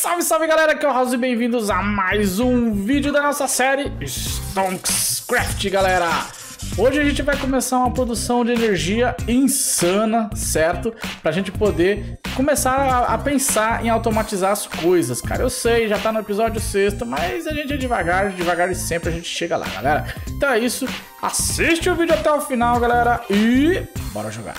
Salve, salve galera, aqui é o House e bem-vindos a mais um vídeo da nossa série Stonkscraft, galera. Hoje a gente vai começar uma produção de energia insana, certo? Pra gente poder começar a pensar em automatizar as coisas, cara. Eu sei, já tá no episódio 6º, mas a gente é devagar e sempre a gente chega lá, galera. Então é isso, assiste o vídeo até o final, galera, e bora jogar.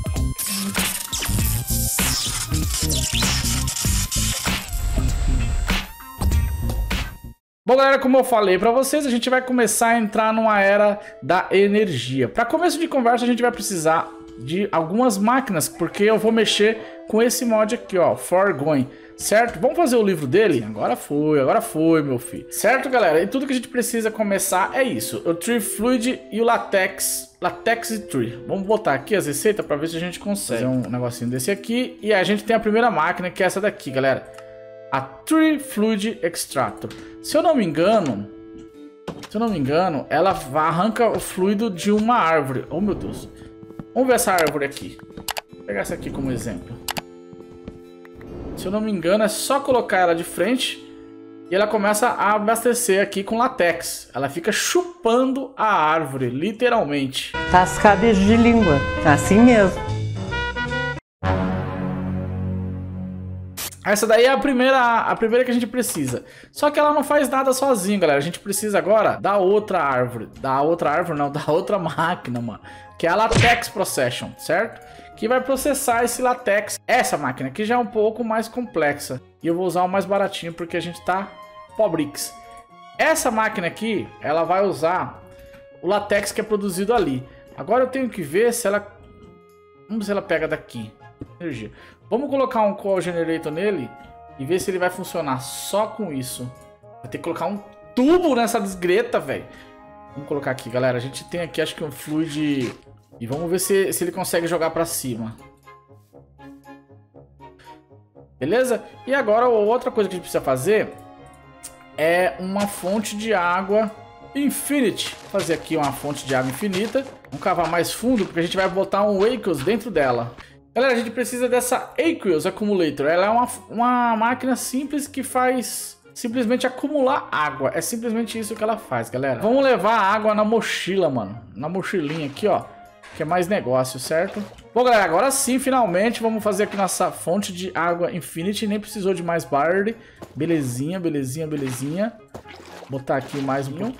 Bom, galera, como eu falei pra vocês, a gente vai começar a entrar numa era da energia. Para começo de conversa, a gente vai precisar de algumas máquinas, porque eu vou mexer com esse mod aqui, ó, Foregoing, certo? Vamos fazer o livro dele? Agora foi, meu filho. Certo, galera? E tudo que a gente precisa começar é isso, o Tree Fluid e o Latex e Tree. Vamos botar aqui as receitas para ver se a gente consegue fazer um negocinho desse aqui. E a gente tem a primeira máquina, que é essa daqui, galera. A Tree Fluid Extractor. Se eu não me engano, ela arranca o fluido de uma árvore. Oh, meu Deus. Vamos ver essa árvore aqui. Vou pegar essa aqui como exemplo. Se eu não me engano, é só colocar ela de frente e ela começa a abastecer aqui com látex. Ela fica chupando a árvore, literalmente. Tascar beijo de língua, assim mesmo. Essa daí é a primeira que a gente precisa. Só que ela não faz nada sozinha, galera. A gente precisa agora da outra árvore. Da outra máquina, mano. Que é a Latex Procession, certo? Que vai processar esse látex. Essa máquina aqui já é um pouco mais complexa. E eu vou usar o mais baratinho porque a gente tá pobrix. Essa máquina aqui, ela vai usar o látex que é produzido ali. Agora eu tenho que ver se ela... Vamos ver se ela pega daqui. Energia. Vamos colocar um Coal Generator nele e ver se ele vai funcionar só com isso. Vai ter que colocar um tubo nessa desgreta, velho. Vamos colocar aqui, galera. A gente tem aqui, acho que um fluid. E vamos ver se ele consegue jogar pra cima. Beleza? E agora, outra coisa que a gente precisa fazer é uma fonte de água Infinity. Vou fazer aqui uma fonte de água infinita. Vamos cavar mais fundo, porque a gente vai botar um Aqueous dentro dela. Galera, a gente precisa dessa Aqueous Accumulator. Ela é uma máquina simples que faz simplesmente acumular água. É simplesmente isso que ela faz, galera. Vamos levar a água na mochila, mano. Na mochilinha aqui, ó. Que é mais negócio, certo? Bom, galera, agora sim, finalmente, vamos fazer aqui nossa fonte de água Infinity. Nem precisou de mais Bard. Belezinha, belezinha, belezinha. Botar aqui mais um.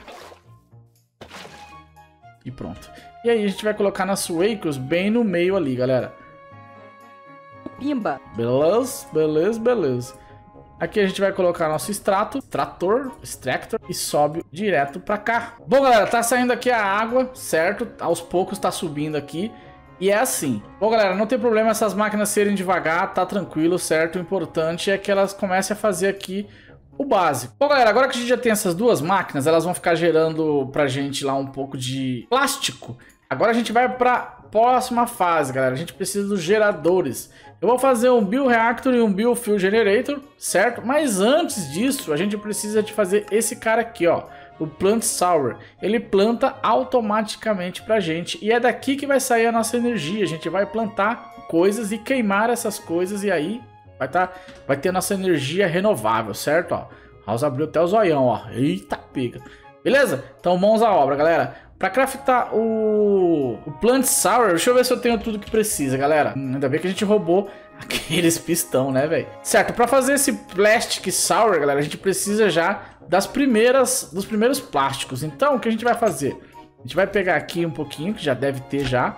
E pronto. E aí a gente vai colocar nosso Aqueous bem no meio ali, galera. Pimba. Beleza, beleza, beleza. Aqui a gente vai colocar nosso extractor e sobe direto pra cá. Bom, galera, tá saindo aqui a água, certo? Aos poucos tá subindo aqui. E é assim. Bom, galera, não tem problema essas máquinas serem devagar, tá tranquilo, certo? O importante é que elas comecem a fazer aqui o básico. Bom, galera, agora que a gente já tem essas duas máquinas, elas vão ficar gerando pra gente lá um pouco de plástico. Agora a gente vai pra próxima fase, galera. A gente precisa dos geradores. Eu vou fazer um Bioreactor e um Biofuel Generator, certo? Mas antes disso, a gente precisa de fazer esse cara aqui, ó. O Plant Sour. Ele planta automaticamente pra gente. E é daqui que vai sair a nossa energia. A gente vai plantar coisas e queimar essas coisas. E aí vai ter nossa energia renovável, certo? Ó, House abriu até o zoião, ó. Eita, pega. Beleza? Então mãos à obra, galera. Pra craftar o Plant Sour, deixa eu ver se eu tenho tudo que precisa, galera. Ainda bem que a gente roubou aqueles pistão, né, velho? Certo, pra fazer esse Plastic Sour, galera, a gente precisa já dos primeiros plásticos. Então, o que a gente vai fazer? A gente vai pegar aqui um pouquinho, que já deve ter já.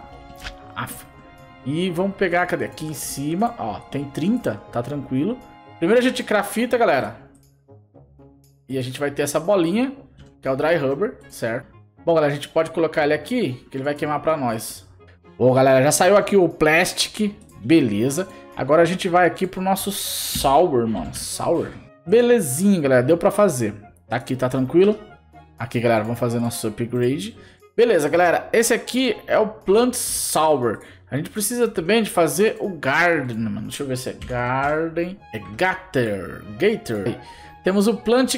E vamos pegar, cadê? Aqui em cima, ó, tem 30, tá tranquilo. Primeiro a gente crafta, galera. E a gente vai ter essa bolinha, que é o Dry Rubber, certo? Bom, galera, a gente pode colocar ele aqui, que ele vai queimar pra nós. Bom, galera, já saiu aqui o Plastic, beleza. Agora a gente vai aqui pro nosso Sour, mano, Sour. Belezinha, galera, deu pra fazer. Tá aqui, tá tranquilo? Aqui, galera, vamos fazer nosso upgrade. Beleza, galera, esse aqui é o Plant Sour. A gente precisa também de fazer o Garden, mano. Deixa eu ver se é Garden. É Gator. Temos o Plant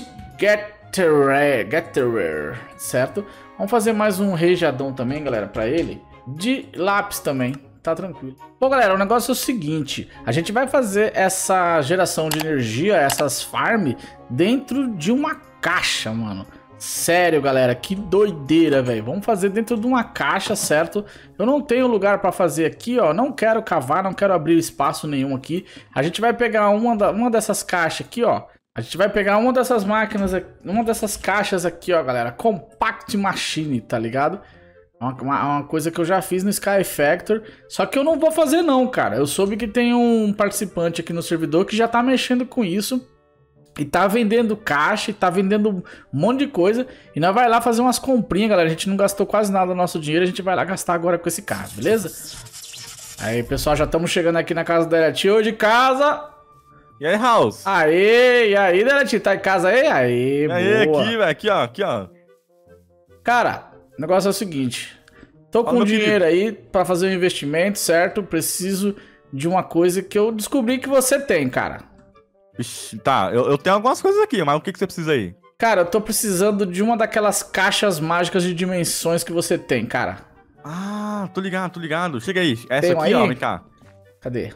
Gatherer, certo? Vamos fazer mais um rejadão também, galera, pra ele. De lápis também, tá tranquilo. Bom, galera, o negócio é o seguinte. A gente vai fazer essa geração de energia, essas farm, dentro de uma caixa, mano. Sério, galera, que doideira, velho. Vamos fazer dentro de uma caixa, certo? Eu não tenho lugar pra fazer aqui, ó. Não quero cavar, não quero abrir espaço nenhum aqui. A gente vai pegar uma dessas caixas aqui, ó. A gente vai pegar uma dessas máquinas, uma dessas caixas aqui, ó, galera. Compact Machine, tá ligado? Uma coisa que eu já fiz no Sky Factor. Só que eu não vou fazer não, cara. Eu soube que tem um participante aqui no servidor que já tá mexendo com isso. E tá vendendo caixa, e tá vendendo um monte de coisa. E nós vai lá fazer umas comprinhas, galera. A gente não gastou quase nada do nosso dinheiro. A gente vai lá gastar agora com esse cara, beleza? Aí, pessoal, já estamos chegando aqui na casa da Deletinho de casa. E aí, House? Aê, e aí, Deletinho? Tá em casa aí? Aê, e aí, boa. aqui, velho. Aqui, ó. Cara, o negócio é o seguinte. Tô com dinheiro aí pra fazer um investimento, certo? Preciso de uma coisa que eu descobri que você tem, cara. Ixi, tá, eu tenho algumas coisas aqui, mas o que você precisa aí? Cara, eu tô precisando de uma daquelas caixas mágicas de dimensões que você tem, cara. Ah, tô ligado. Chega aí. Essa Tem aqui, aí? ó, vem cá. Cadê?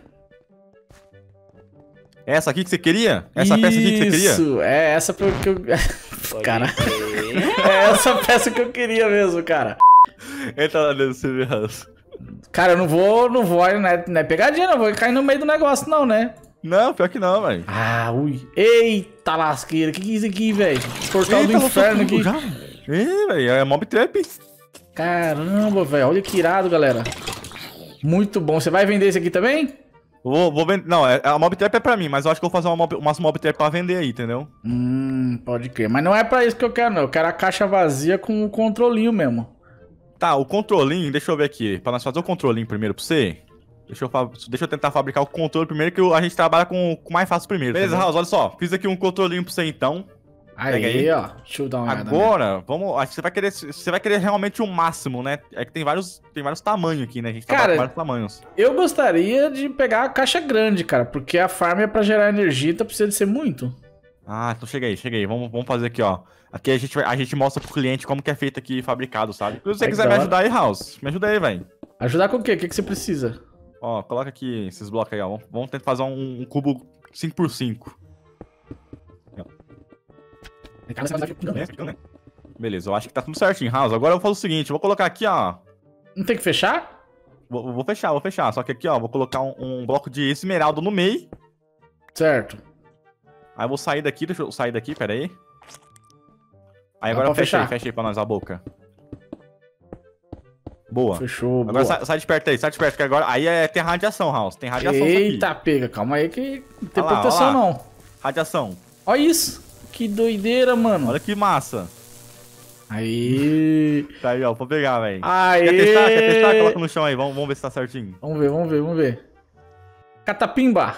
Essa aqui que você queria? Essa peça aqui que você queria? Isso, é essa que eu... Cara, é essa peça que eu queria mesmo, cara. Entra lá dentro, você vê, House. Cara, eu não vou, não é pegadinha, não vou cair no meio do negócio não, né? Não, pior que não, velho. Ah, ui. Eita lasqueira, que é isso aqui, velho? Portal do inferno aqui. Velho, é Mob Trap. Caramba, velho, olha que irado, galera. Muito bom. Você vai vender esse aqui também? Vou vender. Não, a Mob Trap é pra mim, mas eu acho que eu vou fazer umas Mob Trap pra vender aí, entendeu? Pode crer. Mas não é pra isso que eu quero, não. Eu quero a caixa vazia com o controlinho mesmo. Tá, o controlinho, deixa eu ver aqui. Pra nós fazer o controlinho primeiro pra você. Deixa eu tentar fabricar o controle primeiro, que a gente trabalha com mais fácil primeiro. Beleza, House, olha só. Fiz aqui um controlinho pra você então. Aí, ó. Deixa eu dar uma olhada. Agora, vamos. Acho que você vai querer realmente o máximo, né? É que tem vários tamanhos aqui, né? A gente trabalha com vários tamanhos. Eu gostaria de pegar a caixa grande, cara, porque a farm é pra gerar energia, então precisa de ser muito. Ah, então chega aí. Vamos fazer aqui, ó. Aqui a gente mostra pro cliente como que é feito aqui fabricado, sabe? Se você quiser me ajudar aí, House, me ajuda aí, velho. Ajudar com o quê? O que você precisa? Ó, coloca aqui esses blocos aí, ó. Vamos tentar fazer um cubo 5x5. Beleza, eu acho que tá tudo certinho, House. Agora eu vou fazer o seguinte, eu vou colocar aqui, ó. Não tem que fechar? Vou fechar. Só que aqui, ó, vou colocar um bloco de esmeralda no meio. Certo. Aí eu vou sair daqui, deixa eu sair daqui, pera aí. Aí agora eu fechei pra nós a boca. Boa. Fechou, agora boa. sai de perto aí, que agora aí tem radiação, House. Tem radiação aqui. Eita, pega, calma aí que não tem Olha lá, proteção olha lá. não. Radiação. Olha isso, que doideira, mano. Olha que massa. Aí. Tá aí, ó, vou pegar, velho. Aê. Quer testar? Coloca no chão aí, vamos ver se tá certinho. Vamos ver. Catapimba.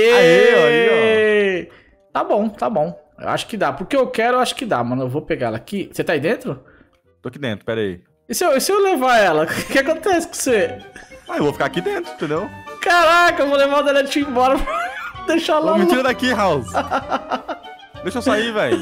Aí, ó. Tá bom. Eu acho que dá. Porque eu quero, eu acho que dá, mano. Eu vou pegar ela aqui. Você tá aí dentro? Tô aqui dentro, pera aí. E se eu levar ela? O que acontece com você? Ah, eu vou ficar aqui dentro, entendeu? Caraca, eu vou levar o Deletinho embora. Deixa lá. Me tira daqui, House. Deixa eu sair, velho.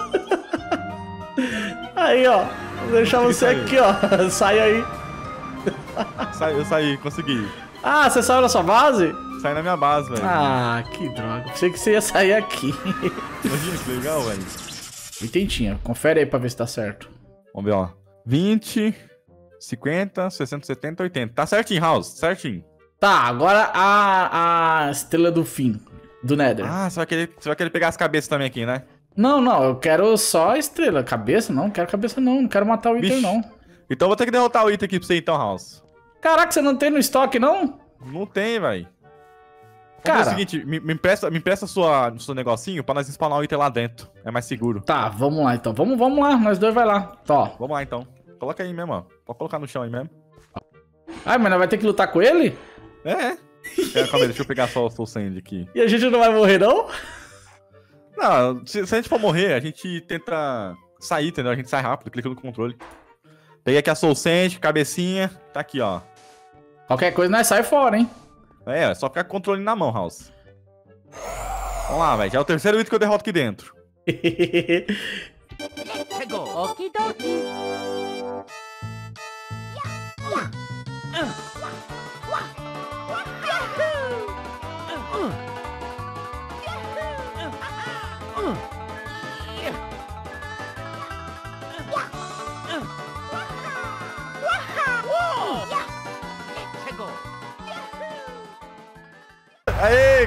Aí, ó. Vou deixar você aqui, ó. Sai aí. Eu saí, consegui. Ah, você saiu da sua base? Saí na minha base, velho. Ah, que droga. Pensei que você ia sair aqui. Imagina que legal, velho. Intentinha. Confere aí pra ver se tá certo. Vamos ver, ó. 20, 50, 60, 70, 80. Tá certinho, House. Certinho. Tá, agora a estrela do fim. Do Nether. Ah, você vai querer pegar as cabeças também aqui, né? Não. Eu quero só a estrela. Cabeça? Não quero cabeça, não. Não quero matar o Wither, não. Então eu vou ter que derrotar o Wither aqui pra você, então, House. Caraca, você não tem no estoque, não? Não tem, velho. Cara, é o seguinte, me empresta seu negocinho pra nós spawnar o Wither lá dentro. É mais seguro. tá, vamos lá então. Vamos lá, nós dois vai lá. Tó. Vamos lá então. Coloca aí mesmo, ó. Pode colocar no chão aí mesmo. Ai, mas nós vai ter que lutar com ele? Calma aí, deixa eu pegar só o Soul Sand aqui. E a gente não vai morrer, não? Não, se a gente for morrer, a gente tenta sair, entendeu? A gente sai rápido, clica no controle. Peguei aqui a Soul Sand, cabecinha. Tá aqui, ó. Qualquer coisa nós sai fora, hein? É só ficar com o controle na mão, House. Vamos lá, velho. Já é o terceiro item que eu derroto aqui dentro. Aê!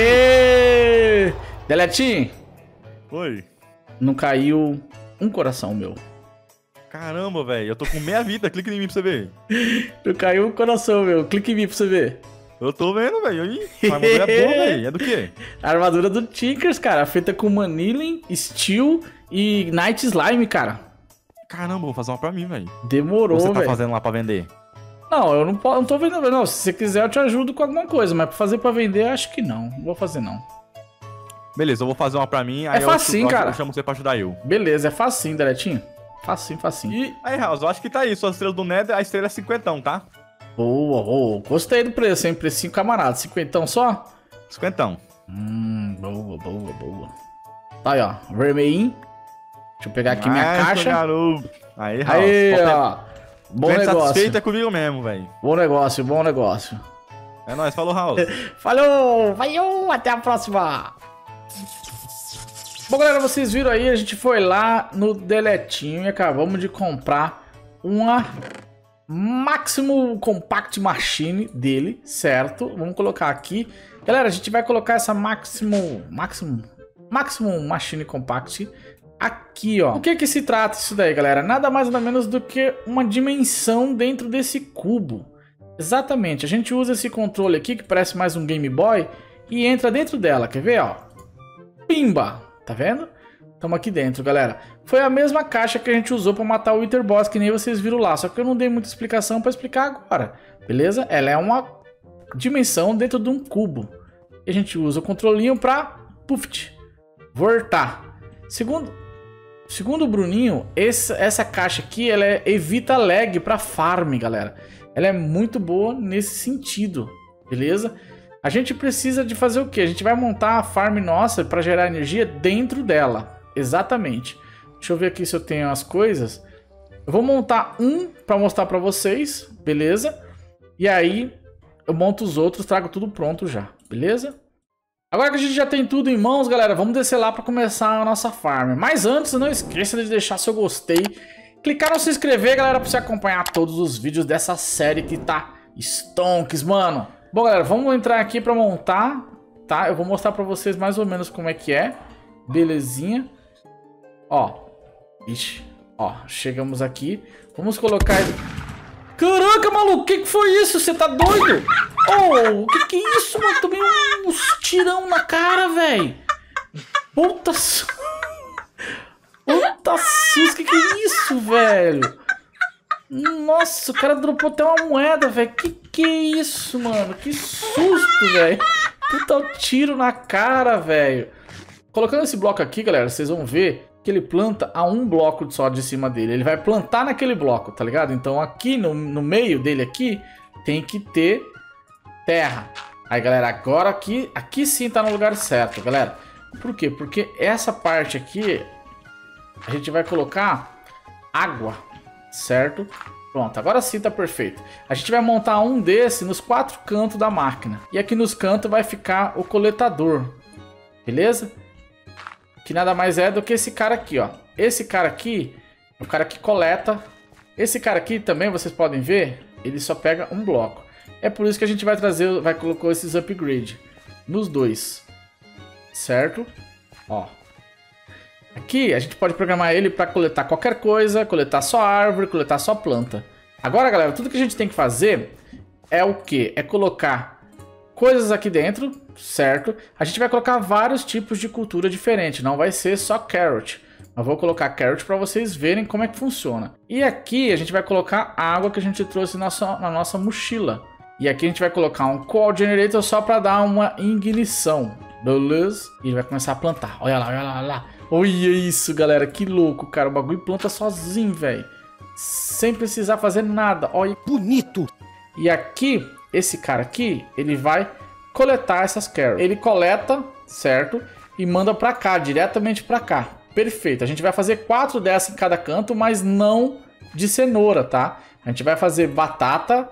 Aê! Deletinho, Oi. não caiu um coração meu. Caramba, velho. Eu tô com meia vida. Clica em mim pra você ver. Não caiu um coração meu. Clique em mim pra você ver. Eu tô vendo, velho. A armadura é boa, velho. É do quê? A armadura do Tinkers, cara. Feita com Manilin, Steel e Night Slime, cara. Caramba, vou fazer uma pra mim, velho. Demorou, Você velho. tá fazendo lá pra vender? Não, eu não tô vendendo. Não, se você quiser eu te ajudo com alguma coisa. Mas pra fazer pra vender, acho que não. Não vou fazer, não. Beleza, eu vou fazer uma pra mim. Aí facinho, cara. Eu chamo você pra ajudar eu. Beleza, é facinho, Deletinho. Facinho, facinho. E aí, House, eu acho que tá aí. Sua estrela do Nether, a estrela é 50, tá? Boa, boa. Gostei do preço, hein? Precinho camarada. 50 só? 50. Boa, boa, boa. Tá aí, ó. Vermelhinho. Deixa eu pegar aqui minha caixa. Garoto. Aí, House. Aí, ó. Bom negócio. Satisfeito é comigo mesmo, velho. Bom negócio, bom negócio. É nóis, falou, House. Falou! Valeu! Até a próxima! Bom, galera, vocês viram aí, a gente foi lá no Deletinho e acabamos de comprar uma Maximum Compact Machine dele, certo? Vamos colocar aqui. Galera, a gente vai colocar essa Maximum Machine Compact aqui, ó. O que se trata isso daí, galera? Nada mais nada menos do que uma dimensão dentro desse cubo. Exatamente, a gente usa esse controle aqui que parece mais um Game Boy e entra dentro dela, quer ver, ó? Pimba! Tá vendo? Estamos aqui dentro, galera. Foi a mesma caixa que a gente usou para matar o Wither Boss, que nem vocês viram lá. Só que eu não dei muita explicação para explicar agora, beleza? Ela é uma dimensão dentro de um cubo. E a gente usa o controlinho para voltar. Segundo o Bruninho, essa caixa aqui, ela evita lag para farm, galera. Ela é muito boa nesse sentido, beleza? A gente precisa de fazer o quê? A gente vai montar a farm nossa para gerar energia dentro dela. Exatamente. Deixa eu ver aqui se eu tenho as coisas. Eu vou montar um para mostrar para vocês, beleza? E aí eu monto os outros, trago tudo pronto já, beleza? Agora que a gente já tem tudo em mãos, galera, vamos descer lá para começar a nossa farm. Mas antes, não esqueça de deixar seu gostei, clicar no se inscrever, galera, para você acompanhar todos os vídeos dessa série que tá stonks, mano. Bom, galera, vamos entrar aqui para montar, tá? Eu vou mostrar para vocês mais ou menos como é que é. Belezinha. Ó. Ixi. Ó, chegamos aqui. Vamos colocar... Caraca, maluco, o que foi isso? Você tá doido? Oh, o que é isso, mano? Tomei uns tirão na cara, velho. Puta... Puta sus, que é isso, velho? Nossa, o cara dropou até uma moeda, velho. Que é isso, mano? Que susto, velho. Puta tiro na cara, velho. Colocando esse bloco aqui, galera, vocês vão ver que ele planta a um bloco só de cima dele. Ele vai plantar naquele bloco, tá ligado? Então aqui no meio dele aqui tem que ter terra. Aí, galera, agora aqui sim tá no lugar certo, galera. Por quê? Porque essa parte aqui a gente vai colocar água, certo? Pronto, agora sim tá perfeito. A gente vai montar um desse nos 4 cantos da máquina. E aqui nos cantos vai ficar o coletador, beleza? Que nada mais é do que esse cara aqui, ó. Esse cara aqui é o cara que coleta. Esse cara aqui também, vocês podem ver, ele só pega um bloco. É por isso que a gente vai colocar esses upgrade nos dois, certo? Ó. Aqui a gente pode programar ele para coletar qualquer coisa, coletar só árvore, coletar só planta. Agora, galera, tudo que a gente tem que fazer é o quê? É colocar coisas aqui dentro, certo? A gente vai colocar vários tipos de cultura diferentes, não vai ser só carrot. Eu vou colocar carrot para vocês verem como é que funciona. E aqui a gente vai colocar a água que a gente trouxe na nossa mochila. E aqui a gente vai colocar um coal generator só para dar uma ignição, beleza? E ele vai começar a plantar. Olha lá, olha lá, olha lá. Olha isso, galera, que louco, cara. O bagulho planta sozinho, velho. Sem precisar fazer nada. Olha, bonito. E aqui, esse cara aqui, ele vai coletar essas carrots. Ele coleta, certo? E manda pra cá, diretamente pra cá. Perfeito. A gente vai fazer 4 dessas em cada canto, mas não de cenoura, tá? A gente vai fazer batata,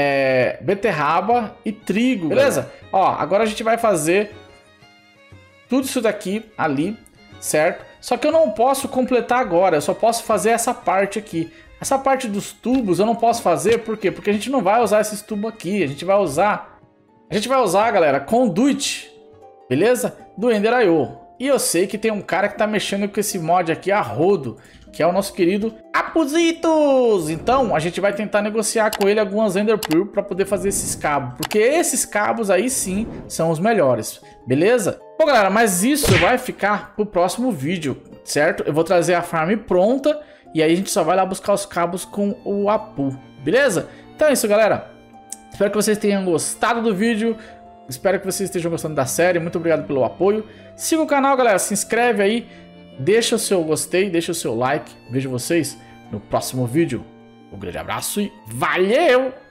beterraba e trigo, beleza? Ó, agora a gente vai fazer tudo isso daqui ali, certo? Só que eu não posso completar agora, eu só posso fazer essa parte aqui. Essa parte dos tubos eu não posso fazer, por quê? Porque a gente não vai usar esses tubos aqui, a gente vai usar, galera, conduit, beleza? Do Ender.io. E eu sei que tem um cara que tá mexendo com esse mod aqui a rodo, que é o nosso querido Apuzitos. Então a gente vai tentar negociar com ele algumas Ender Pearl para poder fazer esses cabos, porque esses cabos aí sim são os melhores, beleza? Bom, galera, mas isso vai ficar pro próximo vídeo, certo? Eu vou trazer a farm pronta e aí a gente só vai lá buscar os cabos com o Apu, beleza? Então é isso, galera. Espero que vocês tenham gostado do vídeo. Espero que vocês estejam gostando da série. Muito obrigado pelo apoio. Siga o canal, galera. Se inscreve aí. Deixa o seu gostei, deixa o seu like. Vejo vocês no próximo vídeo. Um grande abraço e valeu!